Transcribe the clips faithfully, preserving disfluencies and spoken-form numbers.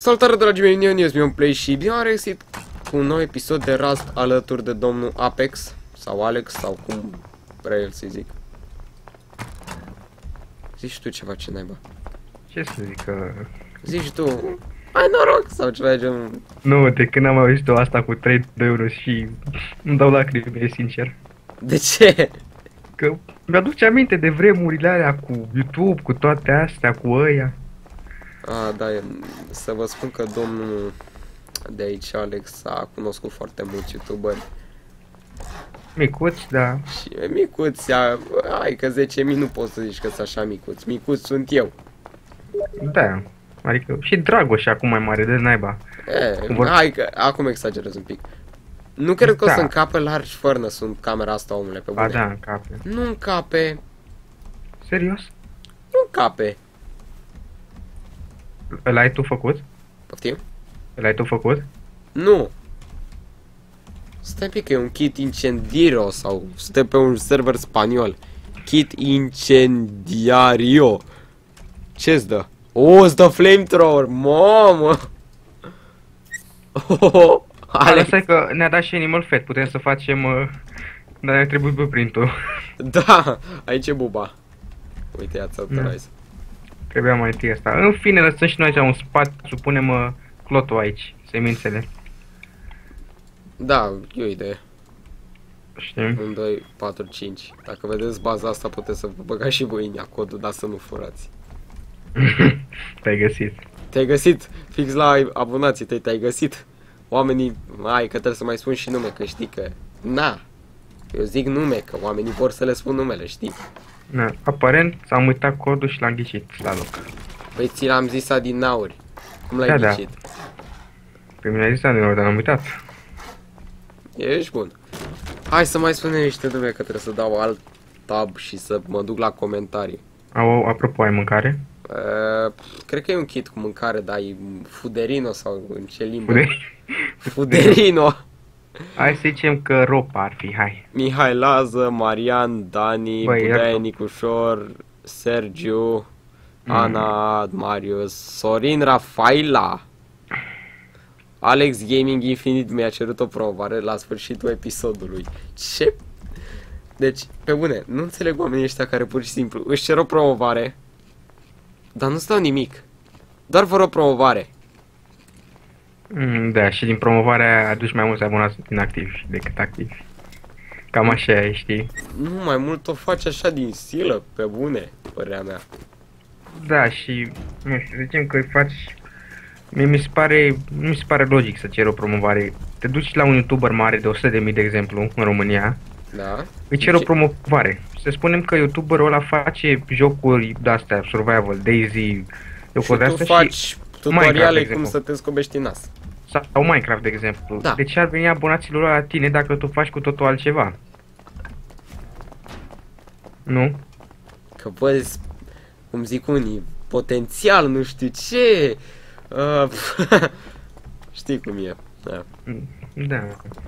Salutare, dragii mei, eu sunt Mion Play și bine am regăsit cu un nou episod de Rust alături de domnul Apex sau Alex sau cum vrea el să-i zic. Zici tu ceva, ce naiba. Ce să zic că... Zici tu, ai noroc sau ceva de genul. Nu, de când am auzit-o asta cu trei de euro și îmi dau lacrime, sincer. De ce? Că mi-aduce aminte de vremurile alea cu YouTube, cu toate astea, cu ăia. A, da, să vă spun că domnul de aici, Alex, a cunoscut foarte mulți youtuberi. Micuți, da. Și micuți, a, hai că zece mii nu poți să zici că sunt așa micuți. Micuți sunt eu. Da. Adică și Dragoș acum mai mare de naiba. E, vor... hai că acum exagerez un pic. Nu cred că da. O să încape largi fără sunt camera asta, omule, pe bune. Ba da, încape. Nu încape. Serios? Nu încape. L-ai tu făcut? Poftim? L-ai tu făcut? Nu. Stai un pic, că e un kit incendiario sau suntem pe un server spaniol. Kit incendiario. Ce-ți dă? O, îți dă flamethrower, mamă! Oh, Alex. Asta că ne-a dat și Animal Fat, putem să facem... Uh, dar ne trebuie pe printul. Da, aici e buba. Uite, ia-ți autorize. Trebuia mai întâi asta. În fine, lăsăm și noi aici un spațiu, punem uh, clotul aici, semințele. Da, e o idee. Știm? unu, doi, patru, cinci. Dacă vedeți baza asta, puteți să vă băgați și voi în ea codul, dar să nu furați. Te-ai găsit. Te-ai găsit, fix la abonații tăi, te-ai găsit. Oamenii, hai că trebuie să mai spun și nume, că știi că... Na, eu zic nume, că oamenii vor să le spun numele, știi? Na, aparent s-am uitat codul și l-am ghicit la loc. Păi ți l-am zis adinauri. Cum l-ai Da, da. ghicit? Pe mine a zis adinauri, dar l-am uitat. Ești bun. Hai să mai spunem niște nume, că trebuie să dau alt tab și să mă duc la comentarii. Au, apropo, ai mâncare? Uh, cred că e un kit cu mâncare, dar e Fuderino sau în ce limbă? Fude? Fuderino. Hai să zicem că ropa ar fi, hai. Mihai Lază, Marian, Dani, Băi, Budaie, iartă. Nicușor, Sergiu, mm. Ana, Marius, Sorin, Rafaela, Alex Gaming Infinite mi-a cerut o promovare la sfârșitul episodului. Ce? Deci, pe bune, nu înțeleg oamenii ăștia care pur și simplu își cer o promovare, dar nu stau nimic. Doar vor o promovare. Mm, da, și din promovarea aduci mai mulți abonați inactivi decât activi. Cam așa e, știi? Nu, mai mult o faci așa din silă, pe bune, părerea mea. Da, și, nu știu, zicem că îi faci... Mie mi se pare, nu mi se pare logic să ceri o promovare. Te duci la un youtuber mare de o sută de mii, de exemplu, în România, Da? îi cer o promovare. Să spunem că youtuberul ăla face jocuri de-astea, survival, DayZ, jocuri Și tu de-astea faci și tutoriale Minecraft, de cum exemplu. să te scobești în nas. Sau Minecraft, de exemplu. Da. De ce ar veni abonaților la tine dacă tu faci cu totul altceva? Nu? Că văzi, cum zic unii, potențial, nu știu ce. Uh, știi cum e. Da. Da.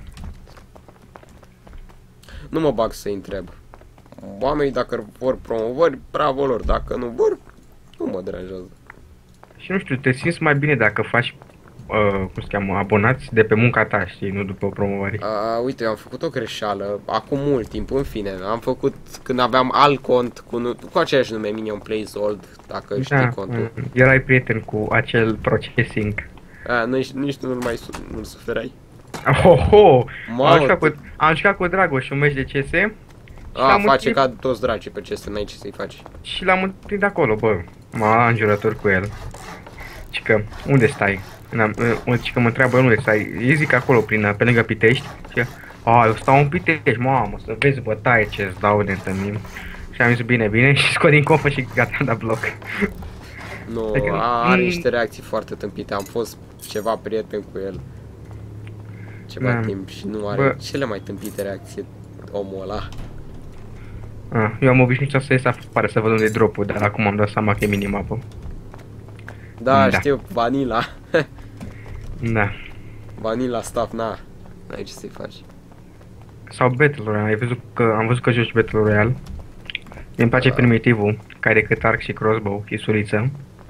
Nu mă bag să-i întreb. Oamenii dacă vor promovări, bravo lor. Dacă nu vor, nu mă deranjează. Și nu știu, te simți mai bine dacă faci, uh, cum se cheamă, abonați de pe munca ta, știi, nu după o promovare. Uh, uite, eu am făcut o greșeală acum mult timp, în fine. Am făcut când aveam alt cont cu, nu, cu aceeași nume, Minion Plays Old, dacă știi Da, contul. mm, erai prieten cu acel processing. Uh, nici, nici tu nu mai su nu suferai. Oho! Mamă, Am jucat, cu, am jucat cu Dragoș un meci de C S A, face întâlnit, ca toți dragii pe ce să n-ai ce să-i faci. și l-am întâlnit acolo, bă. M-a înjurător cu el. Și că, unde stai? Și că mă întreabă unde stai. Îi zic acolo, prin, pe lângă Pitești. Și că, a, eu stau în Pitești, mamă, să vezi bătaie ce-ți dau de întâlnim. Și am zis, bine, bine, și scot din confă și gata, am dat bloc. Nu, Adică, are mm. niște reacții foarte tâmpite. Am fost ceva prieten cu el ceva Da. timp și nu are Bă. cele mai tâmpite reacții omul ăla. A, eu am obișnuit să ies afară să văd unde e drop-ul, dar acum am dat seama că e minimapă. Da, Da. știu, Vanilla. Da. Vanilla stuff, na. N-ai ce să-i faci. Sau Battle Royale, ai văzut că, am văzut că joci Battle Royale. Mi-mi place Da. primitivul, care e cât arc și crossbow, chisuriță.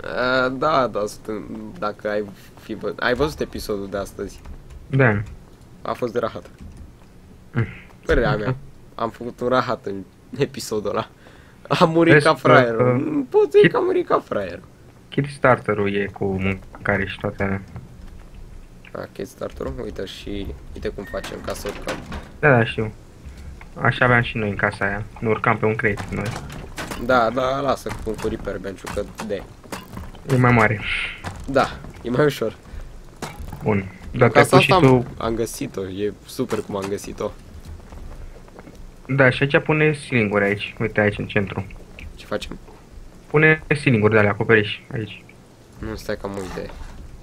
Uh, da, da, sunt, dacă ai fi vă... ai văzut episodul de astăzi. Da. A fost de rahat. Mm. Părerea mea. Am făcut un rahat în episodul ăla. Am murit Vezi ca că- fraierul. că- Nu pot zic că am murit ca fraierul. Kickstarter-ul e cu mâncare și toate alea. A, Kickstarter-ul? Uite și... Uite cum facem ca să urcăm. Da, da, știu. Așa aveam și noi în casa aia. Nu urcam pe un crate noi. Da, da, lasă cu cu repair bench-ul, că de. E mai mare. Da, e mai ușor. Bun. Dar te Casa pus și asta tu... am, am găsit-o, e super cum am găsit-o. Da, și aici pune silinguri aici. Uite aici în centru. Ce facem? Pune silinguri de alea acoperiș aici. Nu, stai că am o idee.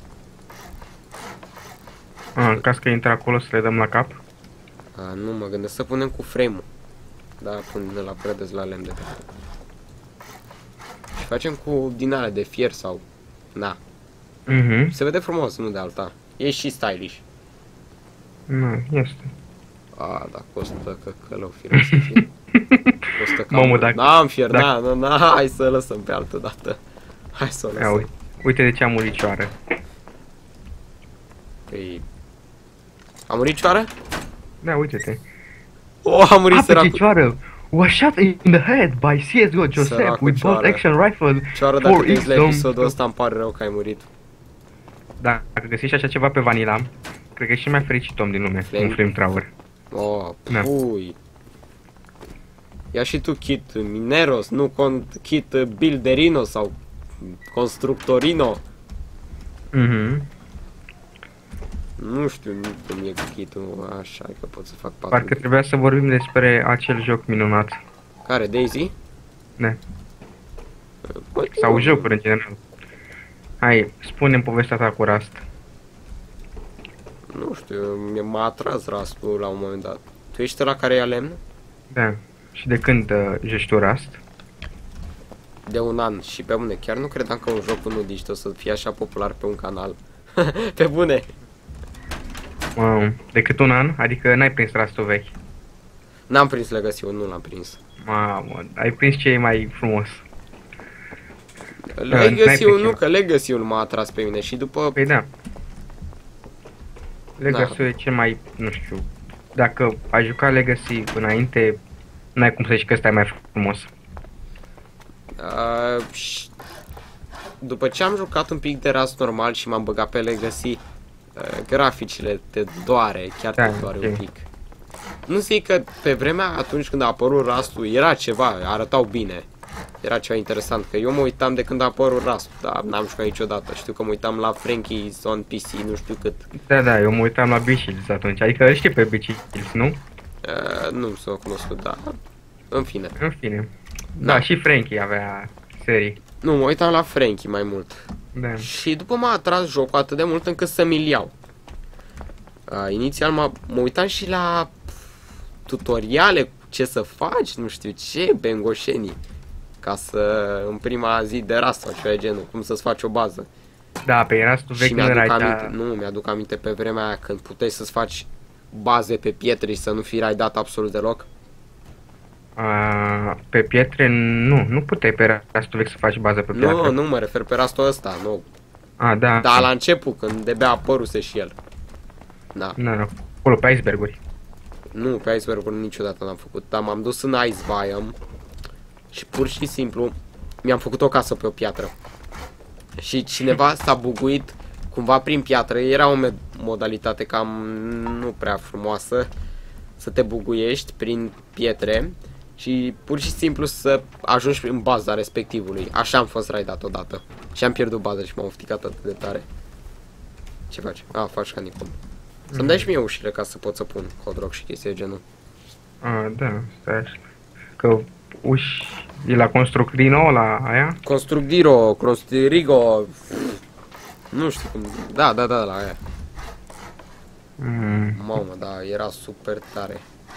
A, în caz că intră acolo să le dăm la cap. A, nu, mă gândesc să punem cu frame-ul. Da, pun la predez la lemn de pe. Și facem cu din alea de fier sau... Na, Mhm. se vede frumos, nu de alta. E și stylish. Nu, este. A, da, costă căcălău, fire să fie. Costă cam Mamă, mult. dacă- N-am fier, dacă- na, na, na, hai să lăsăm pe altă dată. Hai să o Ia lăsăm. uite. Uite de ce a murit cioară. Păi... A murit cioară? Da, uite-te. Oh, a murit Ah, pe săracul. cioară! Was shot in the head by C S G O Joseph Săracul with bolt cioară. action rifle. Cioară, dacă four te uiți la X episodul ăsta, îmi pare rău că ai murit. Dacă găsești așa ceva pe Vanilla, cred că e și mai fericit om din lume. Flame. Un flamethrower. Oh, Da. pui. Ia și tu kit Mineros, nu con kit Builderino sau Constructorino. Mhm. Nu știu nu cum e kit-ul, așa că pot să fac patru. Parcă trebuia să vorbim despre acel joc minunat. Care, Daisy? Da. Bă, Sau nu. jocuri în general. Hai, spune-mi povestea ta cu Rust. Nu știu, mi- m-a atras rastul la un moment dat. Tu ești la care ia lemn? Da. Și de când uh, joci tu Rust? De un an și pe bune, chiar nu credeam că un joc unul digit o să fie așa popular pe un canal. Pe bune! Wow. Decât un an? Adică n-ai prins Rust-ul vechi. N-am prins Legacy-ul, nu l-am prins. Mamă, ai prins ce e mai frumos. Legacy-ul n-ai nu, pe că Legacy-ul m-a atras pe mine și după... Păi da. Legacy Da. e cel mai, nu știu, dacă ai jucat Legacy înainte, n-ai cum să zici că ăsta e mai frumos. Uh, și după ce am jucat un pic de Rust normal și m-am băgat pe Legacy, uh, graficile te doare, chiar te Da, doare e. un pic. Nu zic că pe vremea atunci când a apărut Rust-ul era ceva, arătau bine. Era ceva interesant, că eu mă uitam de când a apărut Rust, dar n-am jucat niciodată. Știu că mă uitam la Frankie's on P C, nu știu cât. Da, da, eu mă uitam la Bichills atunci, adică îl știi pe Bichills, nu? Uh, nu s-o cunoscut, dar în fine. În fine. Da, Da. și Frankie avea serii. Nu, mă uitam la Frankie mai mult. Da. Și după m-a atras jocul atât de mult încât să mi-l iau. Uh, inițial mă, mă uitam și la tutoriale, ce să faci, nu știu ce, bengoșenii. Ca să, în prima zi de Rust sau ceva de genul, cum să-ți faci o bază. Da, pe Rust-ul vechi Și nu mi-aduc era aminte, aici. nu, mi-aduc aminte pe vremea aia când puteai să-ți faci baze pe pietre și să nu fi raidat absolut deloc. A, pe pietre, nu, nu puteai pe Rust-ul vechi să faci bază pe piatră. Nu, nu mă refer pe Rust-ul ăsta, nu. A, da. Dar la început, când de-abia apăruse și el. Da. Nu, nu, acolo pe iceberguri. Nu, pe iceberg niciodată n-am făcut, dar m-am dus în Ice Biome și pur și simplu mi-am făcut o casă pe o piatră. Și cineva s-a buguit cumva prin piatră, era o modalitate cam nu prea frumoasă să te buguiești prin pietre și pur și simplu să ajungi în baza respectivului. Așa am fost raidat odată și am pierdut baza și m-am ofticat atât de tare. Ce faci? A, faci canicum. Să-mi dai și mie ușile ca să pot să pun codroc și chestii de genul. A, da, stai așa. Că uși, e la Constructino, la aia? Constructiro, Construrigo, nu știu cum, da, da, da, la aia. Mm. Mamă, da, era super tare.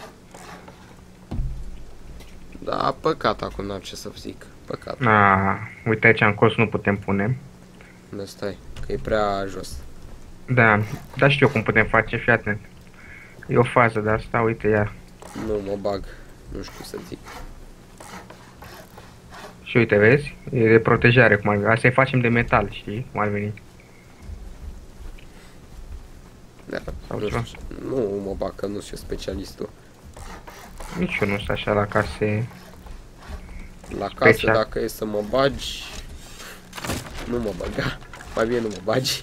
Da, păcat acum, n-am ce să zic, păcat. A, uite aici în colț nu putem pune. Unde stai, că e prea jos. Da, dar știu cum putem face, fii atent. E o fază de asta, uite ea. Nu mă bag, nu știu să zic. Și uite, vezi? E de protejare, cum ar veni. Asta-i facem de metal, știi? Cum ar veni. Da, Sau nu, ceva. știu, nu mă bag că nu sunt specialistul. Nici eu nu sunt așa la case. La casă, Special. dacă e să mă bagi, nu mă băga. Mai bine nu mă bagi.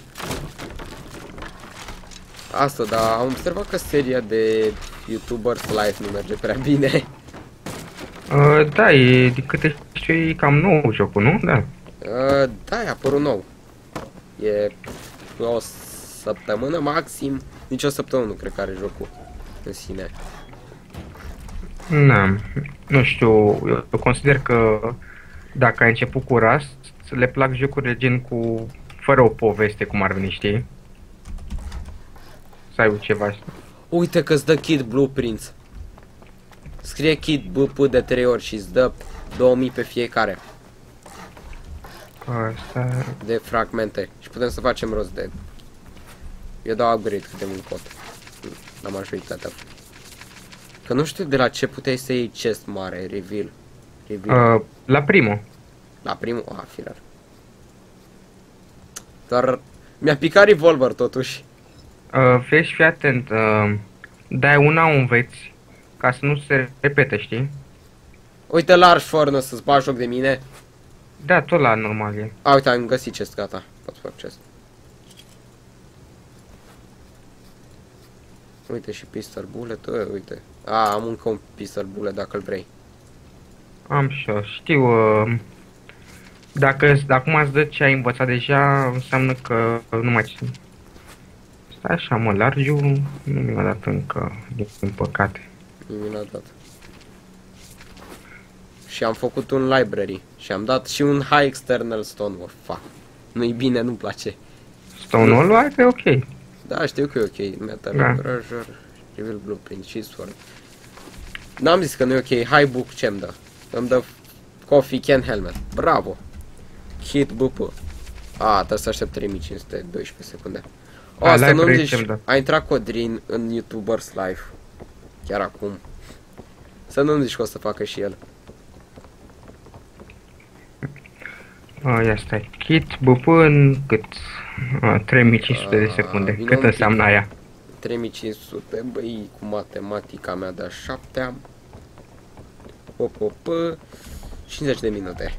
Asta, dar am observat că seria de YouTubers Live nu merge prea bine. Uh, da, e, de câte știu, e cam nou jocul, nu? Da. Uh, da, e apărut nou. E o săptămână maxim. Nici o săptămână nu cred că are jocul în sine. Na, nu știu, eu, eu consider că dacă ai început cu Rust, le plac jocurile gen cu, fără o poveste, cum ar veni, știi? Să ai ceva. Uite că îți dă kit blueprints. Scrie kit B P de trei ori și îți dă două mii pe fiecare Asta... de fragmente. Și putem să facem rost de... Eu dau upgrade cât de mult pot. La majoritatea. Că nu știu de la ce puteai să iei chest mare, reveal. Reveal. Uh, la primul. La primul, a, firar. Doar mi-a picat revolver totuși. Uh, vezi, fii atent, uh, dai una o înveți, ca să nu se repete, știi? Uite large furnace să-ți bagi joc de mine. Da, tot la normal e. A, uite, am găsit chest, gata. Pot să fac chest. Uite și pistol bullet, ă, uite. A, am încă un pistol bullet dacă îl vrei. Am și eu, știu, uh, dacă, dacă acum îți dă ce ai învățat deja, înseamnă că nu mai țin. Stai așa, mă, largiu, nu mi-a dat încă, din păcate. Mi l-a dat. Și am făcut un library. Și am dat și un high external stone wall. Fuck. Nu-i bine, nu-mi place. Stone-ul hai că e ok. Da, știu că e ok. Metal, Da. Treasure, Reveal Blueprint și Sword. N-am zis că nu e ok. High book ce-mi dă? Îmi dă Coffee Can Helmet. Bravo. Hit B P. A, trebuie să aștept trei mii cinci sute doisprezece secunde. O, A, asta nu-mi library zici. ce-mi dă? A intrat Codrin în YouTubers Live. Chiar acum. Să nu-mi zici că o să facă și el. A, ia stai, kit, B P în cât? A, trei mii cinci sute de A, secunde. vino Cât un pic. înseamnă aia? trei mii cinci sute, băi, cu matematica mea de-a șaptea. Hop, hop, hop. cincizeci de minute.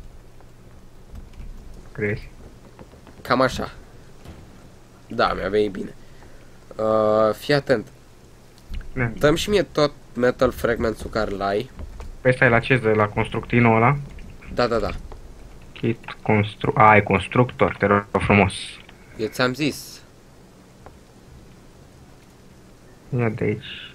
Crezi? Cam așa. Da, mi-a venit bine. Uh, fii atent. Da. Dăm și mie tot metal fragments-ul care l-ai. Păi stai la ce, la constructinul ăla? Da, da, da. Kit, constru... A, ai constructor, te rog frumos. Eu ți-am zis. Ia de aici.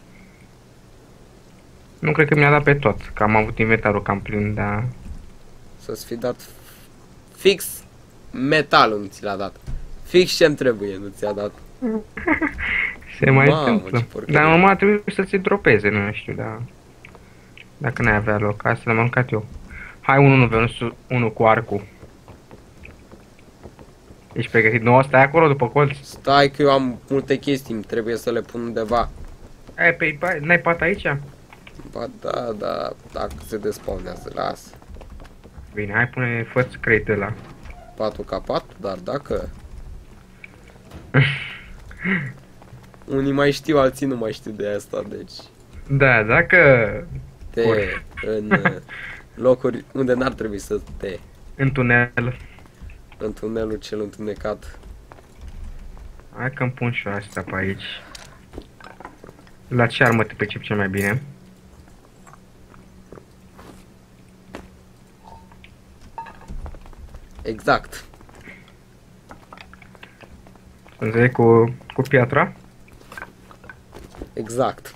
Nu cred că mi-a dat pe tot, că am avut inventarul cam plin, dar... Să-ți fi dat fix metalul nu ți l-a dat. Fix ce-mi trebuie nu ți-a dat. Se mai Mamă, întâmplă. ce porcărie. Dar normal trebuie să ți dropeze, nu știu, dar... Dacă n-ai avea loc, asta l-am aruncat eu. Hai unul versus unul cu arcul. Ești pregătit? Nu, stai acolo după colț. Stai că eu am multe chestii, îmi trebuie să le pun undeva. Ai, pe, n-ai pat aici? Ba da, da, dacă se despawnează, las. Bine, hai pune, fă-ți crate ăla. Patul ca patul, dar dacă... Unii mai știu, alții nu mai știu de asta, deci... Da, dacă... Te în uh, locuri unde n-ar trebui să te... În tunel. În tunelul cel întunecat. Hai că-mi pun și eu asta pe aici. La ce armă te percep cel mai bine? Exact. Înțeleg cu, cu piatra? Exact.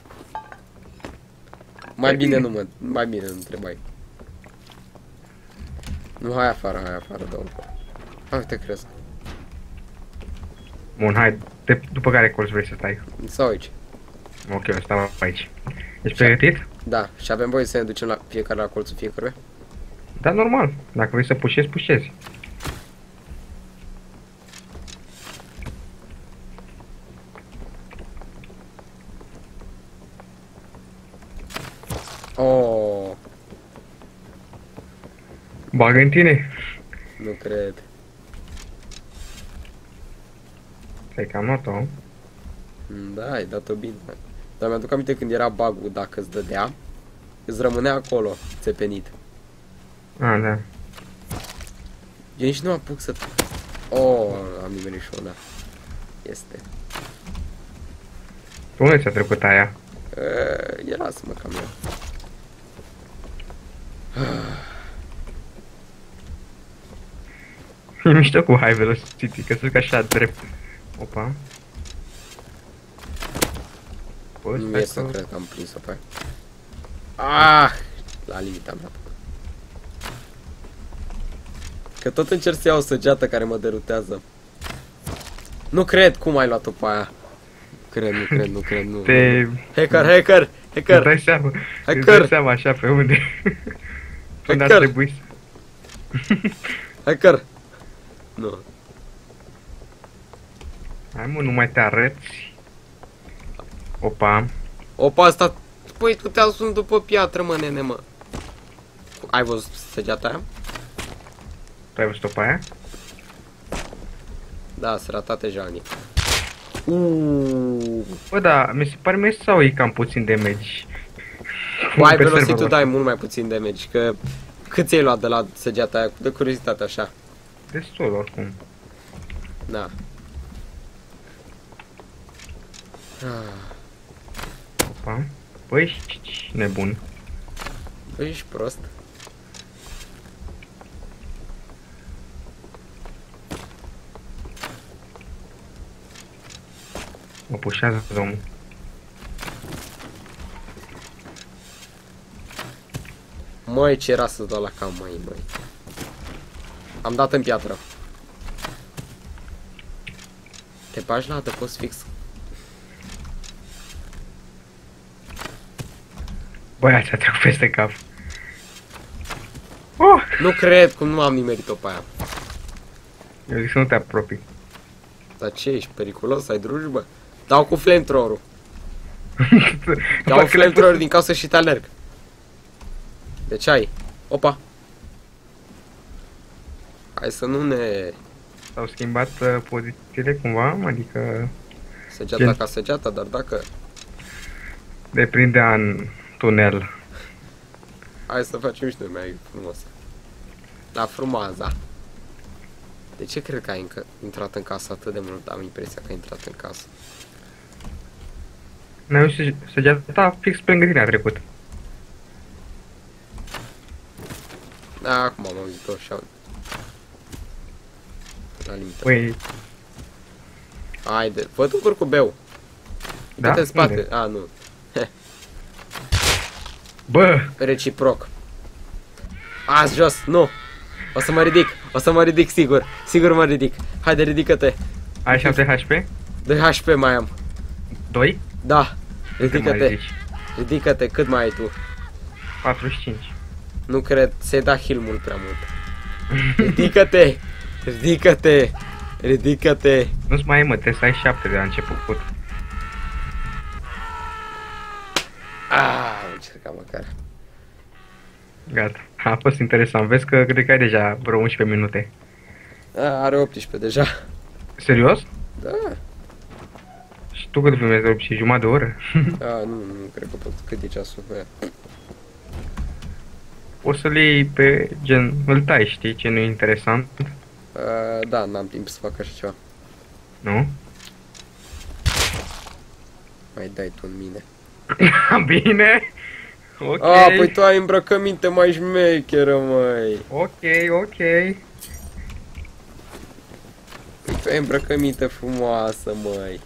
Mai bine nu mă, mai bine nu întrebai. Nu, hai afară, hai afară, dă-o. Hai, te cresc. Bun, hai, de, după care colț vrei să stai? Sau aici. Ok, eu stau aici. Ești pregătit? Da, și avem voie să ne ducem la fiecare la colțul fiecare? Da, normal. Dacă vrei să pușezi, pușezi. Oh. Bagă în tine. Nu cred. Cred că am luat-o. Da, ai dat-o bine. Dar mi-aduc aminte când era bug-ul, dacă îți dădea, îți rămânea acolo, țepenit. Ah, da. Eu nici nu apuc să... Oh, am nimerit și da. Este. Pe unde ți-a trecut aia? Uh, era să mă cam eu. E mișto cu high velocity, că sunt așa drept. Opa. Bă, Nu stai e să că- cred că am prins-o pe aia. Ah! La limita am dat. Că tot încerc să iau o săgeată care mă derutează. Nu cred, cum ai luat-o pe aia? Cred, nu cred, nu cred, nu. Te... Hacker, hacker, Îți hacker, dai seama, îți Hacker. dai seama așa pe unde. Unde ar Hacker. trebui să... hacker. Nu. Hai mă, nu mai te arăți. Opa. Opa, asta... Păi, tu te-a sunt după piatră, mă, nene, mă. Ai văzut săgeata aia? Tu ai văzut-o pe aia? Da, săratate jalnic. Uuuu. Bă, da, mi se pare mie sau e cam puțin damage. Ai Pe velocity, serverul tu ăsta. dai mult mai puțin damage, că... Cât ți-ai luat de la săgeata aia? De curiozitate, așa. Destul, oricum. Da. Ah, Opa. Băi, ești nebun. băi, ești prost. Mă pușează omul. Măi, ce era să dau la cam, măi, măi. Am dat în piatră. Te bagi la adăpost fix. Băi, ți-a trecut peste cap. Oh! Nu cred, cum nu am nimerit-o pe aia. Eu zic să nu te apropii. Dar ce, ești periculos? Ai drujbă? Dau cu flamethrower-ul. Dau Bă, flamethrower din casă și te alerg. Deci ai. Opa. Hai să nu ne... S-au schimbat uh, pozițiile cumva, adică Săgeata Gen- ca săgeata, dar dacă... le prindea în tunel. Hai să facem și noi mai frumos. La frumoasa. De ce cred că ai încă intrat în casă atât de mult? Am impresia că ai intrat în casă. N-ai văzut săgeata fix pe lângă tine a trecut. Da, acum am auzit-o și am... La limită. Păi, Haide, văd un curcubeu. da? Uite în spate. Unde? A, nu. Bă! Reciproc. Azi jos, nu. O să mă ridic, o să mă ridic sigur. Sigur mă ridic. Haide, ridică-te. Ai șapte H P? De H P mai am. doi? Da. Cât mai Ridică-te. ridici? Ridică-te, cât mai ai tu? patruzeci și cinci. Nu cred, ți-ai dat heal mult prea mult. Ridică-te. Ridică-te. Ridică-te. Nu-ți mai e, mă, trebuie să ai șapte de la început. Ah, am încercat măcar. Gata. A fost interesant. Vezi că cred că ai deja vreo unsprezece minute. Ah, are optsprezece deja. Serios? Da. Și tu cât filmezi? opt și jumătate de oră? Ah, nu, nu cred că pot. Cât e ceasul cu ea? O să le iei pe gen, îl tai, știi, ce nu e interesant, Uh, da, n-am timp să fac așa ceva. nu? Mai dai tu în mine. Bine! Ok, Ah, păi tu ai îmbrăcăminte mai șmecheră, măi. ok, ok. Păi tu ai îmbrăcăminte frumoasă, măi.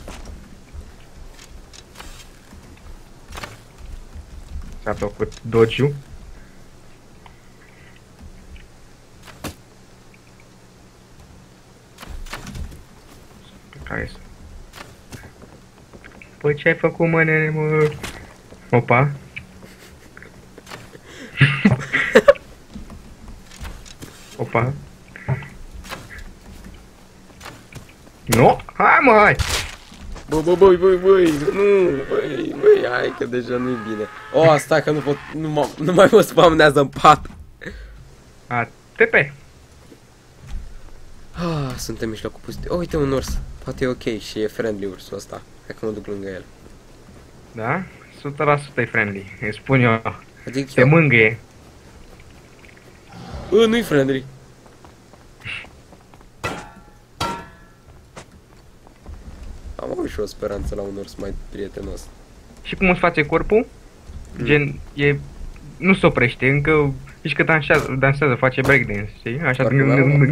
S-a făcut dodge-ul. Hai să... Păi ce ai făcut, mă, nene, mă? Opa. Opa. Nu? Hai, mă, hai! Bă, bă, băi, băi, băi, nu, băi, băi, hai că deja nu-i bine. Oh, stai că nu pot, nu, mă, nu mai mă spamnează în pat. A, T P. Ah, suntem în mijlocul pustiu. Oh, uite un urs. Poate e ok și e friendly ursul ăsta. Hai că mă duc lângă el. Da? o sută la sută e friendly. Îi spun eu. Adică Te eu. mângâie. Ă, nu-i friendly. Am avut și o speranță la un urs mai prietenos. Și cum îți face corpul? Gen, e... Nu se oprește, încă... Zici că dansează, dansează, face breakdance, știi? Așa... Parcă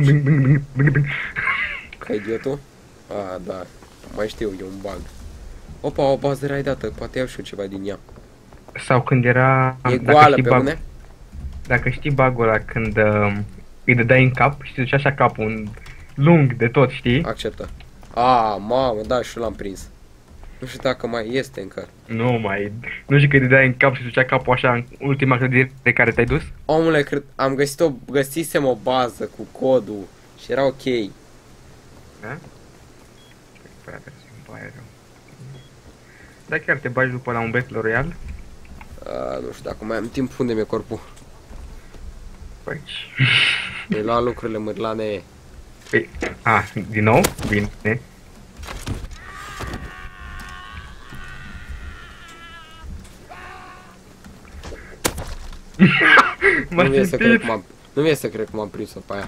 Ca idiotul? A, da. Mai știu, e un bug. Opa, o bază raidată. Poate iau și eu ceva din ea. Sau când era... E dacă goală știi pe bug- bune? Dacă știi bug-ul ăla când uh, îi dădeai în cap și se ducea așa capul un lung de tot, știi? Acceptă. A, mamă, da, și l-am prins. Nu știu dacă mai este încă. Nu mai... Nu știu că îi dădeai în cap și se ducea capul așa în ultima clădire de care te-ai dus? Omule, cred, am găsit o, găsisem o bază cu codul și era ok. Da? Frate, să-mi pare rău. Da, chiar te bagi după la un Battle Royale? A, nu știu dacă mai am timp, unde mi-e corpul. Păi... Mi-ai luat lucrurile mârlane. Păi... A, din nou? Bine. M-a Nu mi-e să cred simțit. cum am, nu mi-e să cred cum am prins-o pe aia.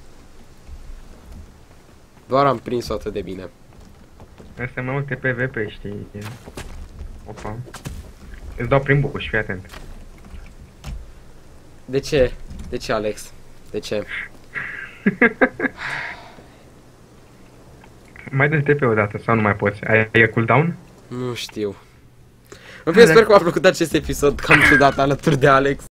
Doar am prins-o atât de bine. Asta e mai multe P V P, știi? Opa. Îți dau prin bucuși, fii atent. De ce? De ce, Alex? De ce? Mai dă T P o dată sau nu mai poți? Ai, ai cooldown? Nu știu. În fine, sper că v-a plăcut acest episod cam ciudat alături de Alex.